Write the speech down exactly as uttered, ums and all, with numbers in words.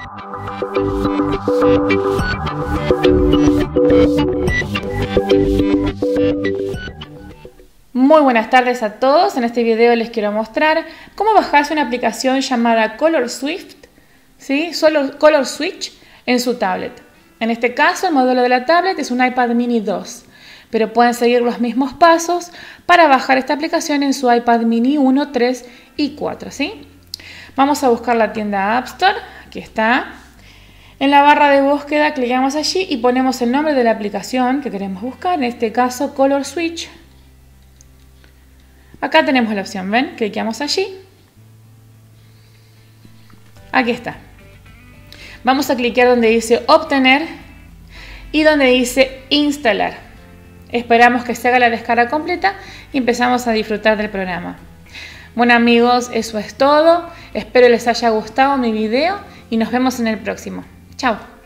Muy buenas tardes a todos. En este video les quiero mostrar cómo bajarse una aplicación llamada Color Swift, ¿sí? Solo Color Switch en su tablet. En este caso el modelo de la tablet es un iPad mini dos, pero pueden seguir los mismos pasos para bajar esta aplicación en su iPad mini uno, tres y cuatro, ¿sí? Vamos a buscar la tienda App Store, aquí está. En la barra de búsqueda clicamos allí y ponemos el nombre de la aplicación que queremos buscar, en este caso Color Switch. Acá tenemos la opción, ¿ven? Clicamos allí. Aquí está. Vamos a clicar donde dice obtener y donde dice instalar. Esperamos que se haga la descarga completa y empezamos a disfrutar del programa. Bueno amigos, eso es todo. Espero les haya gustado mi video y nos vemos en el próximo. Chao.